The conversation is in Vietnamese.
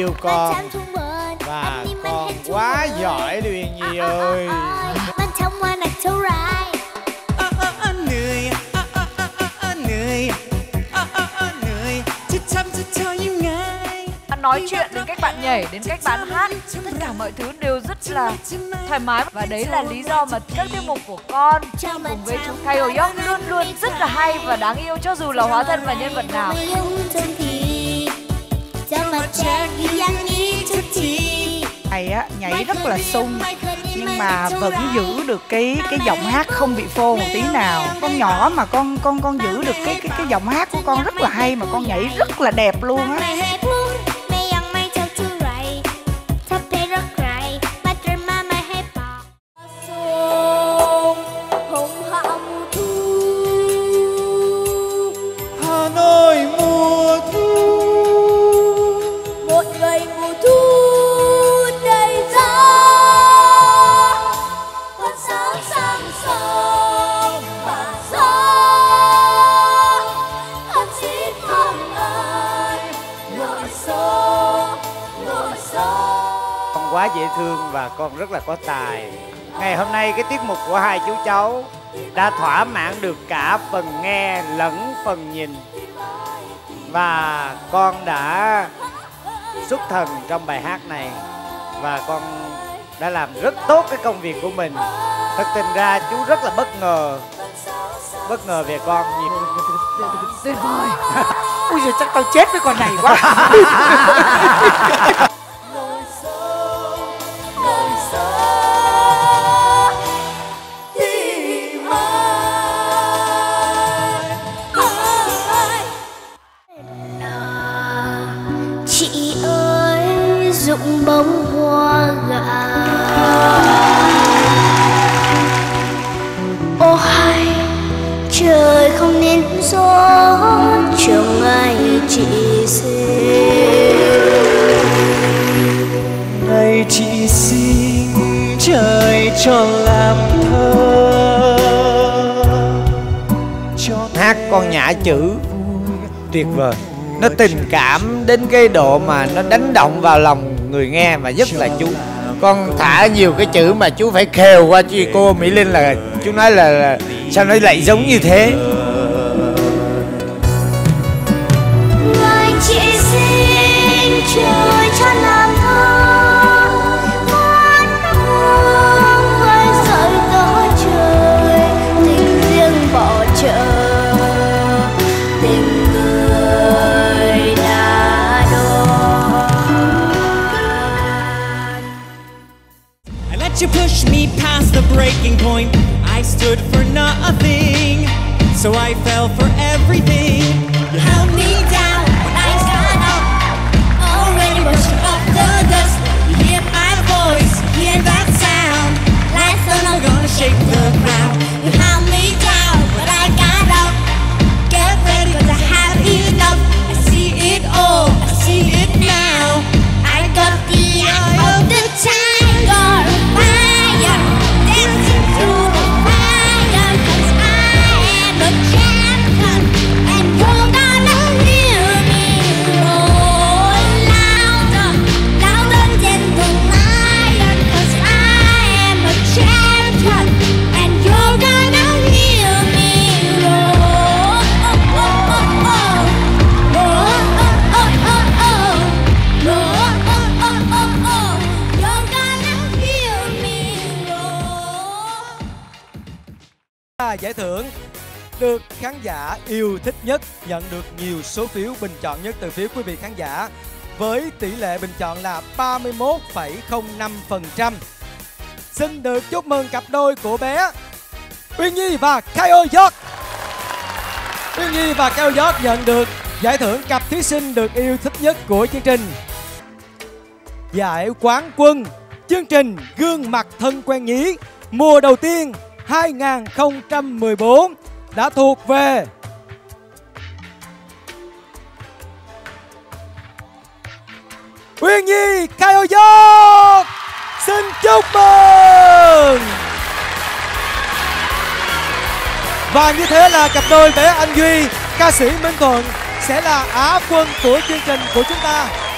yêu con. Và con quá giỏi đi Uyên Nhi ơi. Nói chuyện đến cách bạn nhảy, đến cách bạn hát, tất cả mọi thứ đều rất là thoải mái. Và đấy là lý do mà các tiết mục của con cùng với chú Kay Oyok luôn luôn rất là hay và đáng yêu, cho dù là hóa thân và nhân vật nào. Thầy á, nhảy rất là sung nhưng mà vẫn giữ được cái giọng hát không bị phô một tí nào. Con nhỏ mà con giữ được cái giọng hát của con rất là hay, mà con nhảy rất là đẹp luôn á. Quá dễ thương và con rất là có tài. Ngày hôm nay cái tiết mục của hai chú cháu đã thỏa mãn được cả phần nghe lẫn phần nhìn. Và con đã xuất thần trong bài hát này. Và con đã làm rất tốt cái công việc của mình. Thật tình ra chú rất là bất ngờ về con. Tuyệt vời. Ui giời, chắc tao chết với con này quá. Chị ơi rụng bông hoa gà, ô hay trời không nên gió chiều ngày chị ngày chị sinh trời cho làm thơ. Hát con nhả chữ tuyệt vời, nó tình cảm đến cái độ mà nó đánh động vào lòng người nghe, mà nhất là chú. Con thả nhiều cái chữ mà chú phải khều qua cô Mỹ Linh là chú nói là sao nó lại giống như thế. ngày chị sinh trời cho làm thơ, con hương vơi rơi tỏ trời, tình riêng bỏ chợ. You pushed me past the breaking point. I stood for nothing, so I fell for everything. You held me down when I got up, already brushing off the dust. You hear my voice, hear that sound, like thunder gonna shake the ground. You held me down when I got up, get ready 'cause I have enough. I see it all, I see it now. I got the eye of the tiger. Giải thưởng được khán giả yêu thích nhất, nhận được nhiều số phiếu bình chọn nhất từ phía quý vị khán giả, với tỷ lệ bình chọn là 31,05%. Xin được chúc mừng cặp đôi của bé Uyên Nhi và Kay Oyok. Uyên Nhi và Kay Oyok nhận được giải thưởng cặp thí sinh được yêu thích nhất của chương trình. Giải quán quân chương trình Gương mặt thân quen nhí mùa đầu tiên 2014 đã thuộc về Uyên Nhi, Kay Oyok. Xin chúc mừng. Và như thế là cặp đôi bé Anh Duy, ca sĩ Minh Thuận sẽ là Á quân của chương trình của chúng ta.